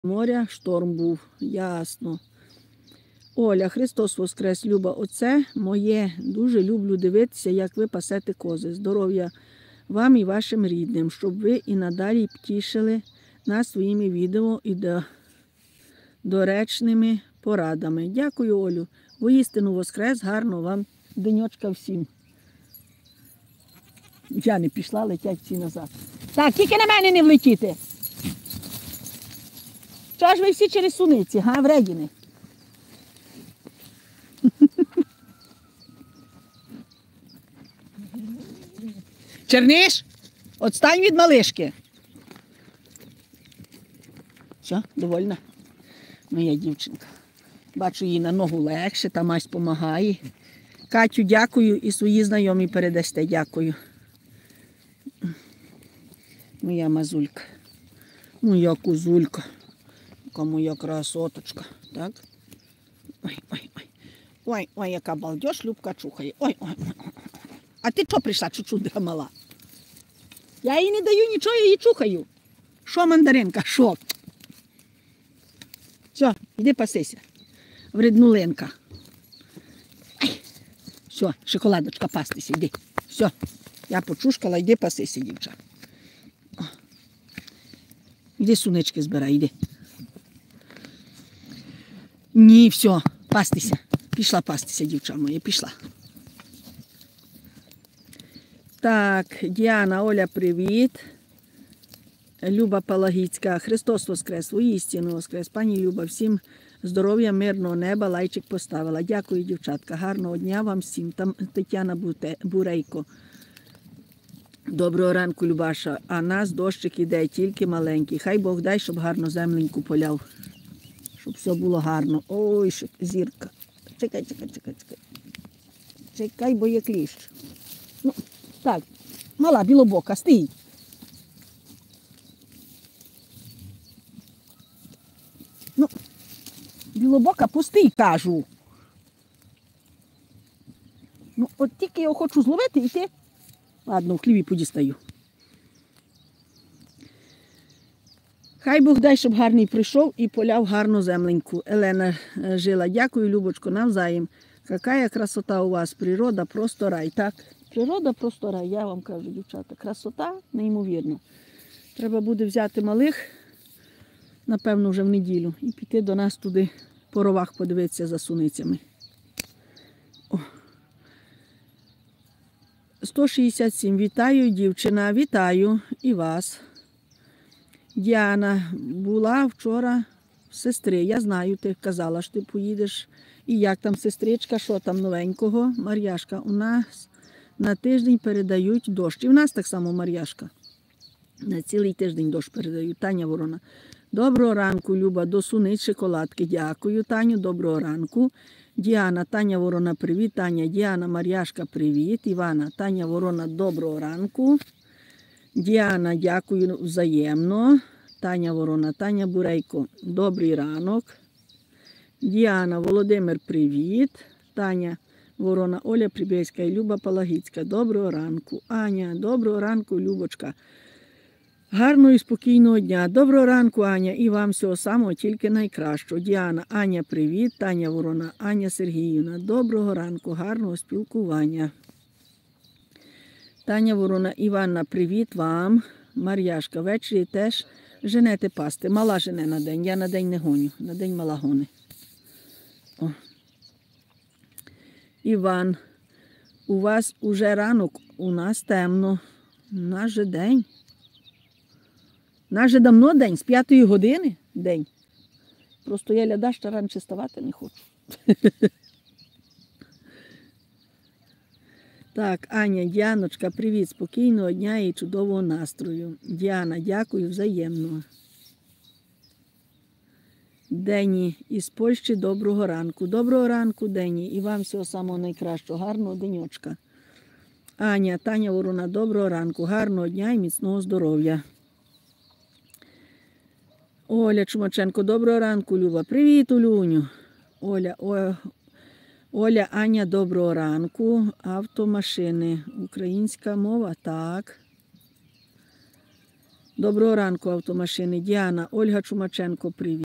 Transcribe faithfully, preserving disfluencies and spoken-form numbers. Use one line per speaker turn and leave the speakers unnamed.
Моря, шторм був, ясно. Оля, Христос Воскрес, Люба, оце моє. Дуже люблю дивитися, як ви пасете кози. Здоров'я вам і вашим рідним, щоб ви і надалі тішили нас своїми відео і до... доречними порадами. Дякую, Олю. Воістину Воскрес, гарно вам денечка всім. Я не пішла, летять всі назад. Так, тільки на мене не влетіти. Чого ж ви всі через суниці, га, вредіни? Черниш, отстань від малишки. Все, довольна? Моя дівчинка. Бачу, їй на ногу легше, та мась допомагає. Катю, дякую і свої знайомі передасте, дякую. Моя мазулька. Моя козулька. Яка моя красоточка. Так? Ой, ой, ой. Ой, ой, яка балдеж, Любка чухає. Ой, ой, ой. А ти чого прийшла, чучудра мала? Я їй не даю нічого, я її чухаю. Що, мандаринка, що? Все, йди пасися. Вреднулинка. Все, шоколадочка, пастися, йди. Все, я почушкала, йди пасися, дівча. Йди сунички збирай, йди. Ні, все, пастися. Пішла пастися, дівча моя, пішла. Так, Діана, Оля, привіт. Люба Палагіцька, Христос Воскрес, воістину Воскрес. Пані Люба, всім здоров'я, мирного неба, лайчик поставила. Дякую, дівчатка, гарного дня вам всім. Там Тетяна Бурейко. Доброго ранку, Любаша. А нас дощик іде, тільки маленький. Хай Бог дай, щоб гарно земленьку поляв. Щоб все було гарно. Ой, зірка. Чекай, чекай, чекай, чекай. Чекай, бо є кліщ. Ну, так, мала білобока, стій. Ну, білобока, пустий, кажу. Ну, от тільки я хочу зловити і ти. Ладно, в хліві подістаю. Хай Бог дай, щоб гарний прийшов і поляв гарну земленьку. Елена жила. Дякую, Любочко, навзаєм. Какая красота у вас, природа, просто рай. Так, природа просто рай, я вам кажу, дівчата. Красота неймовірна. Треба буде взяти малих, напевно, вже в неділю, і піти до нас туди по ровах подивитися за суницями. О. сто шістдесят сім. Вітаю, дівчина, вітаю і вас. Діана, була вчора в сестри. Я знаю, ти казала, що ти поїдеш. І як там сестричка, що там новенького? Мар'яшка, у нас на тиждень передають дощ. І в нас так само, Мар'яшка. На цілий тиждень дощ передають. Таня Ворона. Доброго ранку, Люба, до суниць шоколадки. Дякую, Таню, доброго ранку. Діана, Таня Ворона, привіт. Таня, Діана, Мар'яшка, привіт. Івана, Таня Ворона, доброго ранку. Діана, дякую взаємно. Таня Ворона, Таня Бурейко, добрий ранок. Діана, Володимир, привіт. Таня Ворона, Оля Прибєська і Люба Палагіцька, доброго ранку. Аня, доброго ранку, Любочка. Гарного і спокійного дня. Доброго ранку, Аня, і вам всього самого, тільки найкращого. Діана, Аня, привіт. Таня Ворона, Аня Сергіївна, доброго ранку, гарного спілкування. Таня Ворона, Іванна, привіт вам. Мар'яшка, ввечері теж женете пасти. Мала жене на день, я на день не гоню, на день мала гони. О. Іван, у вас уже ранок, у нас темно. У нас же день. У нас же давно день, з п'ятої години день. Просто я ляда, що раніше ставати не хочу. Так, Аня, Діаночка, привіт, спокійного дня і чудового настрою. Діана, дякую, взаємно. Дені із Польщі, доброго ранку. Доброго ранку, Дені, і вам всього самого найкращого, гарного денечка. Аня, Таня Ворона, доброго ранку, гарного дня і міцного здоров'я. Оля Чумаченко, доброго ранку, Люба. Привіт, Улюню. Оля, о, Оля, Аня, доброго ранку. Автомашини. Українська мова, так. Доброго ранку, автомашини. Діана, Ольга Чумаченко, привіт.